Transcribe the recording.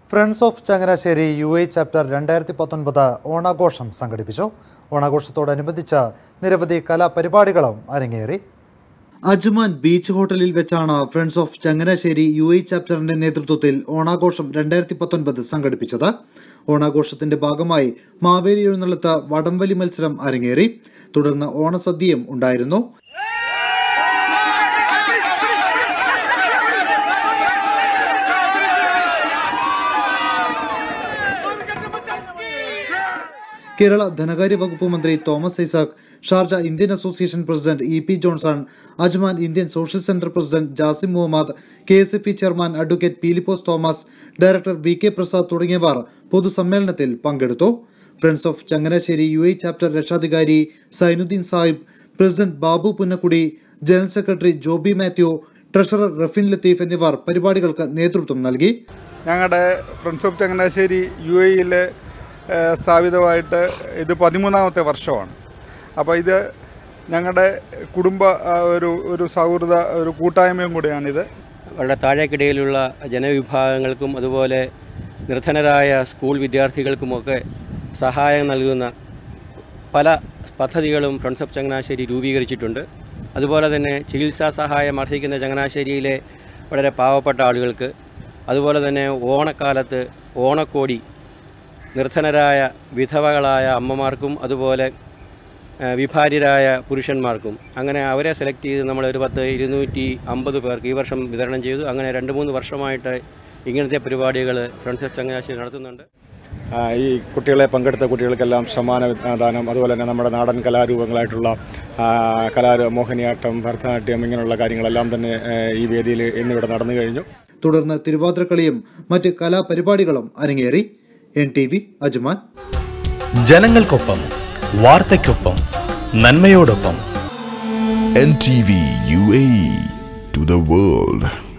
Friends of Changanassery UAE chapter 2019 ഓണാഘോഷം സംഘടിപ്പിച്ചു. ഓണാഘോഷത്തോടനുബന്ധിച്ച് നിരവധി കലാപരിപാടികളും അരങ്ങേറി. അജ്മാൻ ബീച്ച് ഹോട്ടലിൽ വെച്ചാണ് ഫ്രണ്ട്സ് ഓഫ് ചങ്ങനാശ്ശേരി UAE ചാപ്റ്ററിന്റെ നേതൃത്വത്തിൽ ഓണാഘോഷം 2019 സംഘടിപ്പിച്ചത്. ഓണാഘോഷത്തിന്റെ ഭാഗമായി മാവേലി എഴുന്നള്ളത്ത് വടംവലി മത്സരം അരങ്ങേറി. തുടർന്ന് ഓണസദ്യയും ഉണ്ടായിരുന്നു. കേരള ധനകാര്യ വകുപ്പ് മന്ത്രി Thomas Isaac, Sharjah Indian association president EP Johnson, Ajman Indian social centre president Jasim Muhammad, KSFE chairman advocate Peelipose Thomas, director VK Prasad തുടങ്ങിയവർ പൊതുസമ്മേളനത്തിൽ പങ്കെടുത്തു. Friends of Changanassery UAE chapter രക്ഷാധികാരി Sainudheen Sahib, president Babu Punnakkudy, general secretary Joby Mathew, treasurer Rafeen Latheef എന്നിവർ പരിപാടികൾക്ക് നേതൃത്വം നൽകി. ഞങ്ങളുടെ ഫ്രണ്ട്സ് ഓഫ് ചങ്ങനാശ്ശേരി UAE സ്ഥാപിതമായിട്ട് ഇത് 13ാമത്തെ വർഷമാണ്. അപ്പോൾ ഇത് ഞങ്ങളുടെ കുടുംബ ഒരു സൗഹൃദ ഒരു കൂട്ടായ്മയും കൂടിയാണിത്. വളരെ താഴേക്കിടയിലുള്ള ജനവിഭാഗങ്ങൾക്കും അതുപോലെ നിർധനരായ സ്കൂൾ വിദ്യാർത്ഥികൾക്കുമൊക്കെ സഹായം നൽകുന്ന പല പദ്ധതികളും ഫ്രണ്ട്സ് ഓഫ് ചങ്ങനാശ്ശേരി രൂപീകരിച്ചിട്ടുണ്ട്. അതുപോലെ തന്നെ ചികിത്സാ സഹായം അർഹിക്കുന്ന ചങ്ങനാശ്ശേരിയിലെ വളരെ പാവപ്പെട്ട ആളുകൾക്ക്, അതുപോലെ തന്നെ ഓണക്കാലത്ത് ഓണക്കോടി നിർധനരായ വിധവകളായ അമ്മമാർക്കും അതുപോലെ വിഭാര്യരായ പുരുഷന്മാർക്കും അങ്ങനെ അവരെ സെലക്ട് ചെയ്ത് നമ്മൾ ഒരു 250 പേർക്ക് ഈ വർഷം വിതരണം ചെയ്തു. അങ്ങനെ 2-3 വർഷമായിട്ട് ഇങ്ങനത്തെ പരിപാടികൾ ഫ്രണ്ട്സ് ഓഫ് ചങ്ങനാശ്ശേരി നടത്തുന്നുണ്ട്. ഈ കുട്ടികളെ പങ്കെടുത്ത കുട്ടികൾക്കെല്ലാം സമ്മാനദാനം, അതുപോലെ തന്നെ നമ്മുടെ നാടൻ കലാരൂപങ്ങളായിട്ടുള്ള മോഹിനിയാട്ടം, ഭരതനാട്യം ഇങ്ങനെയുള്ള കാര്യങ്ങളെല്ലാം തന്നെ ഈ വേദിയിൽ ഇന്നിവിടെ നടന്നു കഴിഞ്ഞു. തുടർന്ന് തിരുവാതിരക്കളിയും മറ്റ് കലാപരിപാടികളും അരങ്ങേറി. NTV Ajman. ജനങ്ങൾക്കൊപ്പം, വാർത്തയ്ക്കൊപ്പം, നന്മയോടൊപ്പം. NTV UAE to the world.